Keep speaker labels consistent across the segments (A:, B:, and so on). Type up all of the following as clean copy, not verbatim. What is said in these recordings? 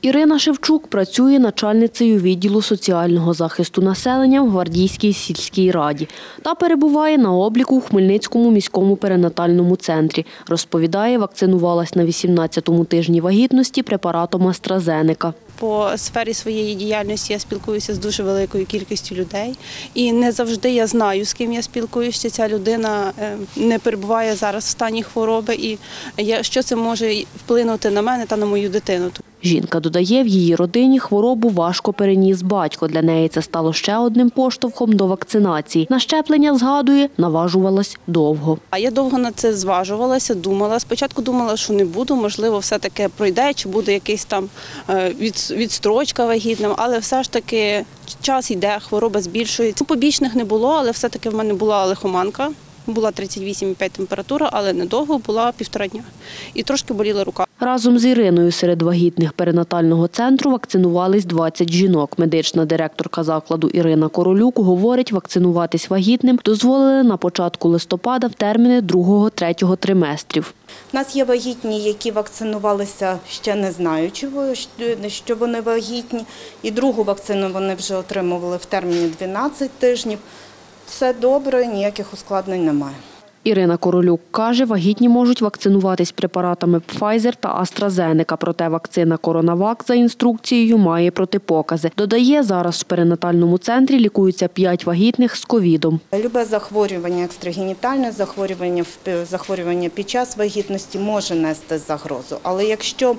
A: Ірина Шевчук працює начальницею відділу соціального захисту населення в Гвардійській сільській раді та перебуває на обліку у Хмельницькому міському перинатальному центрі. Розповідає, вакцинувалась на 18-му тижні вагітності препаратом AstraZeneca.
B: По сфері своєї діяльності я спілкуюся з дуже великою кількістю людей. І не завжди я знаю, з ким я спілкуюся. Ця людина не перебуває зараз в стані хвороби. І що це може вплинути на мене та на мою дитину.
A: Жінка додає, в її родині хворобу важко переніс батько. Для неї це стало ще одним поштовхом до вакцинації. На щеплення, згадує, наважувалась довго.
B: А я довго на це зважувалася, думала. Спочатку думала, що не буду, можливо, все-таки пройде, чи буде якийсь там відстрочка вагітним, але все ж таки час йде, хвороба збільшується. Побічних не було, але все-таки в мене була лихоманка. Була 38,5 температура, але недовго, була 1,5 дня. І трошки боліла рука.
A: Разом з Іриною серед вагітних перинатального центру вакцинувались 20 жінок. Медична директорка закладу Ірина Королюк говорить, вакцинуватись вагітним дозволили на початку листопада в терміни 2-3 триместрів.
C: У нас є вагітні, які вакцинувалися ще не знаючи, що вони вагітні. І другу вакцину вони вже отримували в терміні 12 тижнів. Все добре, ніяких ускладнень немає.
A: Ірина Королюк каже, вагітні можуть вакцинуватись препаратами Pfizer та AstraZeneca, проте вакцина CoronaVac за інструкцією має протипокази. Додає, зараз в перинатальному центрі лікуються 5 вагітних з ковідом.
C: Любе захворювання екстрагенітальне, захворювання під час вагітності може нести загрозу. Але якщо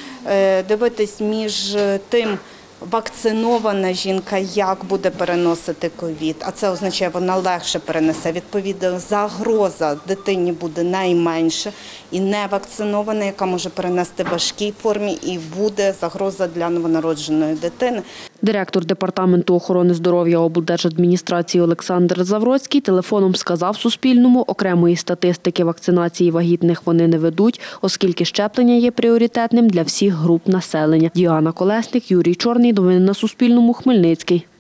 C: дивитись між тим, вакцинована жінка як буде переносити ковід, а це означає, вона легше перенесе. Відповідно, загроза дитині буде найменше. І невакцинована, яка може перенести в важкій формі, і буде загроза для новонародженої дитини.
A: Директор Департаменту охорони здоров'я облдержадміністрації Олександр Завроцький телефоном сказав Суспільному, окремої статистики вакцинації вагітних вони не ведуть, оскільки щеплення є пріоритетним для всіх груп населення. Діана Колесник, Юрій Чорний. Новини на Суспільному. Хмельницький.